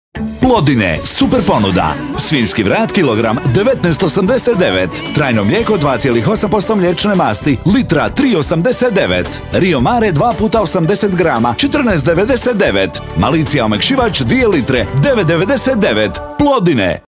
Plodine, super ponuda. Svinjski vrat kilogram 19,89. Trajno mlijeko 2,8% mliječne masti, litra 3,89. Rio Mare 2 puta 80 grama 14,99. Malicija omekšivač 2 litre 9,99. Plodine.